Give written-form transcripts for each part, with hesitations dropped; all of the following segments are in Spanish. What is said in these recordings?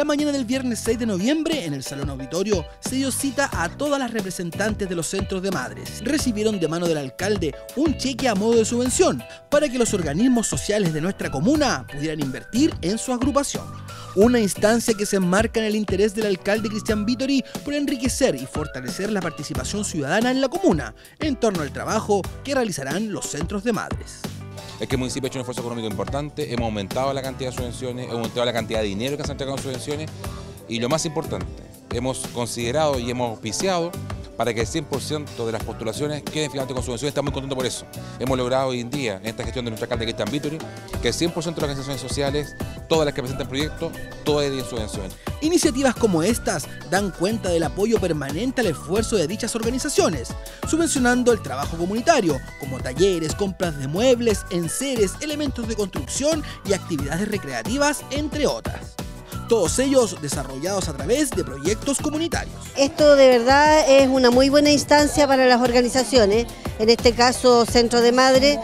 La mañana del viernes 6 de noviembre, en el Salón Auditorio, se dio cita a todas las representantes de los centros de madres. Recibieron de mano del alcalde un cheque a modo de subvención para que los organismos sociales de nuestra comuna pudieran invertir en su agrupación. Una instancia que se enmarca en el interés del alcalde Cristian Vittori por enriquecer y fortalecer la participación ciudadana en la comuna en torno al trabajo que realizarán los centros de madres. Es que el municipio ha hecho un esfuerzo económico importante, hemos aumentado la cantidad de subvenciones, hemos aumentado la cantidad de dinero que se ha entregado en subvenciones y lo más importante, hemos considerado y hemos auspiciado para que el 100% de las postulaciones queden finalmente con subvenciones. Estamos muy contentos por eso. Hemos logrado hoy en día, en esta gestión de nuestro alcalde Cristian Vittori, que el 100% de las organizaciones sociales, todas las que presentan proyectos, todas tienen subvenciones. Iniciativas como estas dan cuenta del apoyo permanente al esfuerzo de dichas organizaciones, subvencionando el trabajo comunitario, como talleres, compras de muebles, enseres, elementos de construcción y actividades recreativas, entre otras. Todos ellos desarrollados a través de proyectos comunitarios. Esto de verdad es una muy buena instancia para las organizaciones, en este caso Centro de Madre,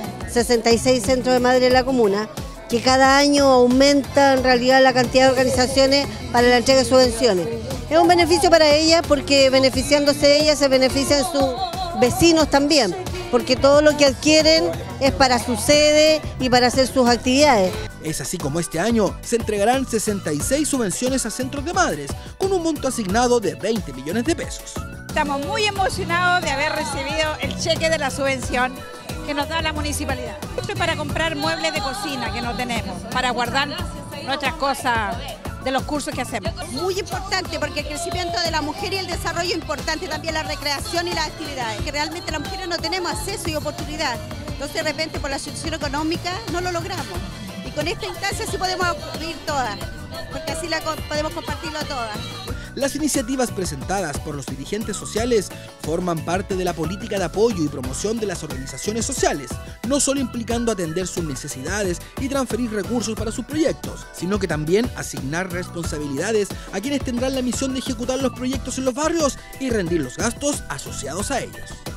66 centros de madre en la comuna, que cada año aumenta en realidad la cantidad de organizaciones para la entrega de subvenciones. Es un beneficio para ellas porque beneficiándose ellas se benefician sus vecinos también, porque todo lo que adquieren es para su sede y para hacer sus actividades. Es así como este año se entregarán 66 subvenciones a centros de madres, con un monto asignado de 20 millones de pesos. Estamos muy emocionados de haber recibido el cheque de la subvención que nos da la municipalidad. Esto es para comprar muebles de cocina que no tenemos, para guardar nuestras cosas de los cursos que hacemos. Muy importante porque el crecimiento de la mujer y el desarrollo importante, también la recreación y las actividades, que realmente las mujeres no tenemos acceso y oportunidad. Entonces de repente por la situación económica no lo logramos. Y con esta instancia sí podemos ir todas, porque así podemos compartirlo todas. Las iniciativas presentadas por los dirigentes sociales forman parte de la política de apoyo y promoción de las organizaciones sociales, no solo implicando atender sus necesidades y transferir recursos para sus proyectos, sino que también asignar responsabilidades a quienes tendrán la misión de ejecutar los proyectos en los barrios y rendir los gastos asociados a ellos.